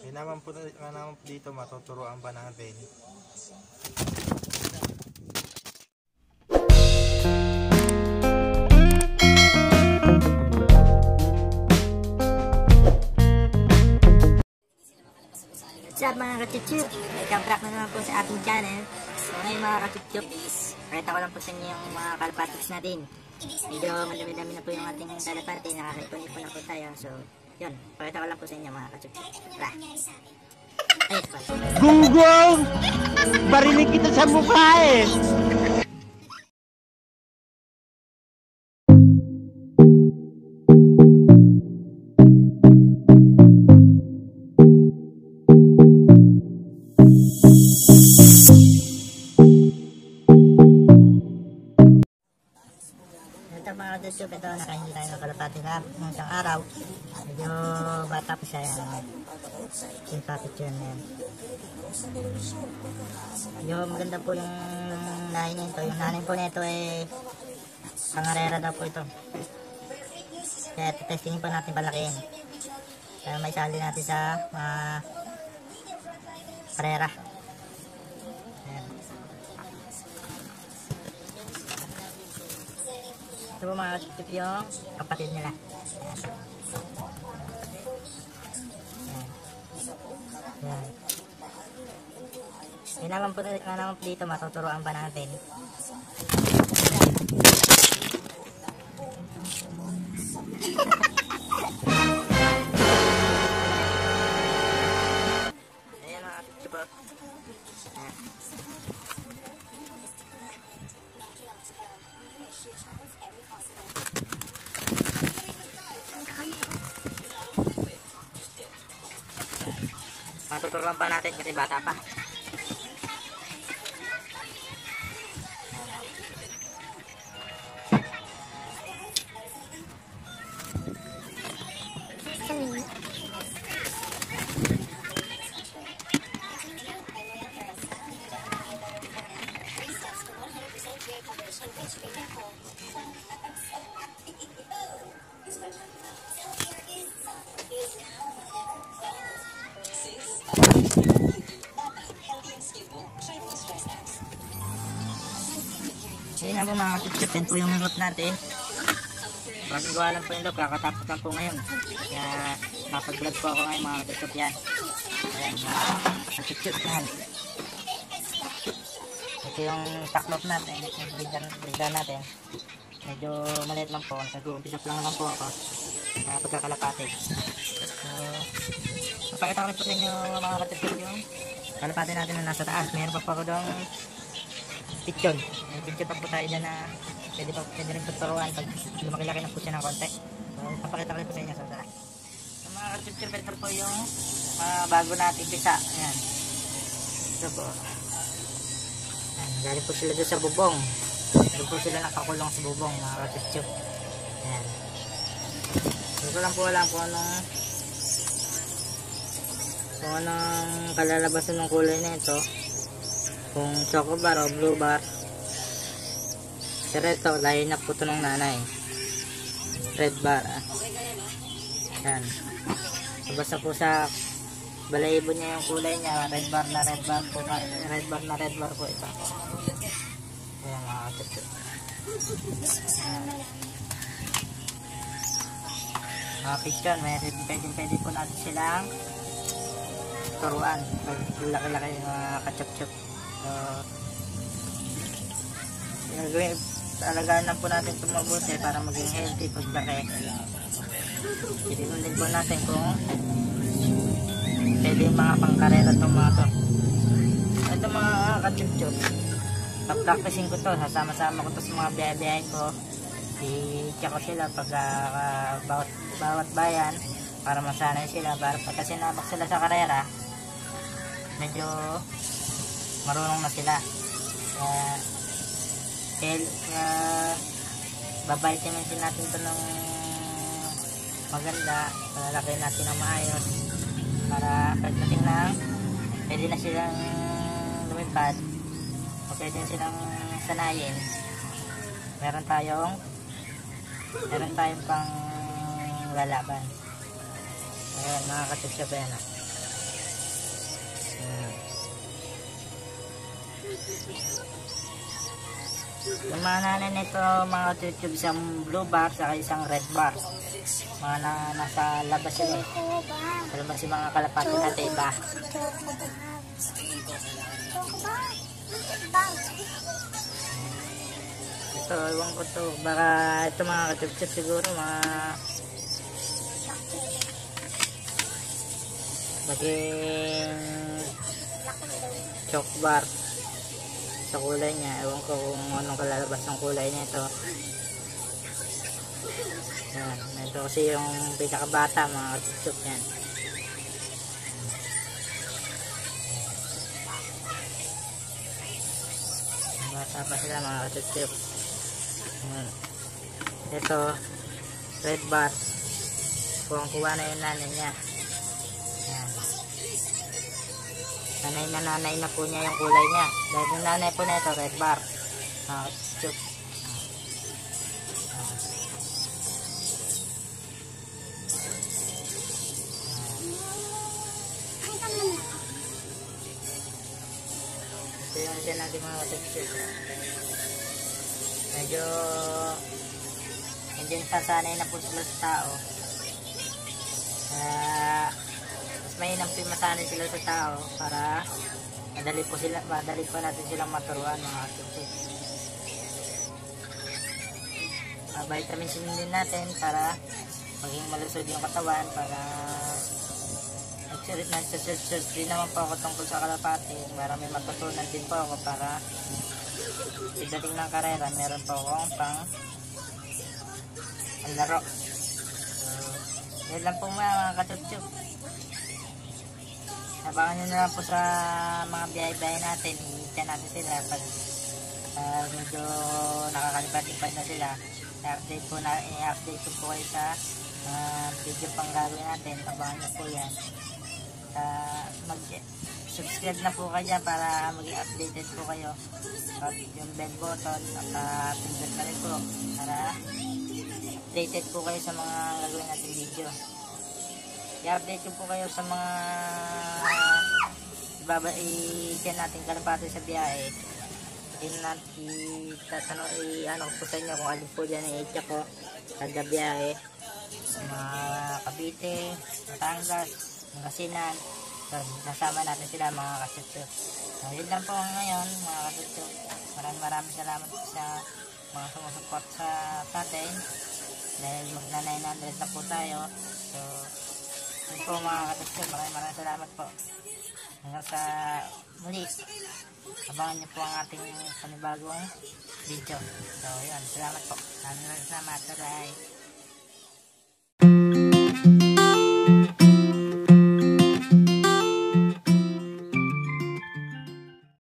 Naman po dito matuturuan pa natin. What's up mga kachuchup? Welcome back na naman po sa ating channel. So ngayon mga kachuchup, pakita ko lang po sa inyo yung mga kalapatics natin. Medyo madami-dami na po yung ating kalapati, nakakaipon-ipon na po tayo. So yun, pakita ko lang po sa inyo mga kachuchup. Ayos pa. Gunggong! Barinig kita sa mukha eh! Mga kachuchup, ito nakahingi tayo ng kalapati na ng isang araw. Medyo bata po siya yan. Sympathetic yun yan. Medyo maganda po yung lahi nito. Yung nanay po nito ay pangarera daw po ito. Kaya testingin po natin palakihin. Kaya may sali natin sa parera. Ito po mga kachuchup yung kapatid nila. Yan. Yan naman po dito matuturuan pa natin. Ayan mga kachuchup. Matuturuan pa natin kasi bata pa. Ayun na po mga kachuchup, yan po yung route natin. Pagagawa lang po yung loop, kakatapos lang po ngayon. Kaya napag-vlog po ako ngayon mga kachuchup yan. Ayan mga kachuchup yan. Ito yung stock loop natin, yung breeder natin. Medyo maliit lang po, nag-uumpisa lang naman po ako sa pagkakalapati. So, mapakita ko rin po sa inyo mga kachuchup yung kalapati natin na nasa taas. Meron pa po ako doon picture. May picture pa po tayo dyan na pwede rin tuturuan pag lumaki-laki na po siya ng konti. So, papakita ko rin po sa inyo. So mga ka-picture, ito po yung bago nating pisa. Ayan. Ito po. Ayan, galing po sila doon sa bubong. Doon po sila nakakulong sa bubong, mga ka-picture. Ayan. Ito lang po alam kung anong kalalabasan ng kulay na ito. Kung choco bar o blue bar. Pero ito, layo na po ito ng nanay. Red bar. Yan. So, basta po sa balahibo niya yung kulay niya. Red bar na red bar po. Red bar na red bar po ito. Ayan mga kachuchup. Mga picture, pwede po natin silang turuan. Pag laki-laki yung mga kachuchup. So, alagaan lang po natin ito mabuti para maging healthy paglaki. Titignan din po natin kung pwede yung mga pangkarera itong mga to. Ito mga kachuchup, papracticing ko to, sasama-sama ko to sa mga biyahe-biyahe ko. I-check ko sila pag bawat bayan para masanay sila, para pagka sinabak sila sa karera medyo marunong na sila. Babaitin din natin ito ng maganda, lalaki natin ng maayos para pagdating na pwede na silang lumipad o pwede na silang sanayin. Meron tayong pang lalaban. Ayan mga kachuchup, yan. Yung mga nanay nito, mga YouTube, isang blue bar saka isang red bar. Mga nasa labas sila eh. Sa labas yung mga kalapati natin iba. Ito, iwan ko to. Baka ito mga katupchip siguro, mga baging choc bar sa kulay niya. Ewan ko kung anong kalalabas ng kulay niya ito. Yan. Ito kasi yung pinakabata mga katupchip yan. Bata pa sila mga katupchip. Ito red bar. Kuha na yung nanay niya. Yan. Nanay na po niya yung kulay niya. Dahil yung nanay po na ito red bar. Chup. Ito yung isa natin mga katupchip. Medyo sasanay na po sila sa tao. Mas mainam po masanay sila sa tao para madali po natin silang maturuan mga katupchip. Vitamins din natin para maging malusog yung katawan, para nagsearch din naman po ako tungkol sa kalapati para may matutunan din po ako para pagdating ng karera meron po akong pang laro. Yan lang po mga katupchip. Abangan nyo na lang po sa mga biyahe-biyahe natin. I-chat natin sila pag medyo nakakalipat-lipat na sila. I-update ko po kayo sa video pang gagawin natin. Abangan nyo po yan. Mag-subscribe na po kayo dyan para maging updated po kayo. At yung bell button pindot na rin po para updated po kayo sa mga gagawin natin video. I-update ko po kayo sa mga i-chat natin kalapati sa biyahe. Ano po sa inyo kung alin po dyan i-chat ko kada biyahe. Mga Cavite, Batangas, Pangasinan. So, nasama natin sila mga katupchip. So, yun lang po ngayon mga katupchip. Maraming salamat po sa mga sumusupport sa atin. Dahil magna-900 na po tayo. So, yun po mga katupchip. Maraming salamat po. Hanggang sa muli. Abangan niyo po ang ating panibagong video. So, yun. Salamat po. Maraming salamat. Bye-bye.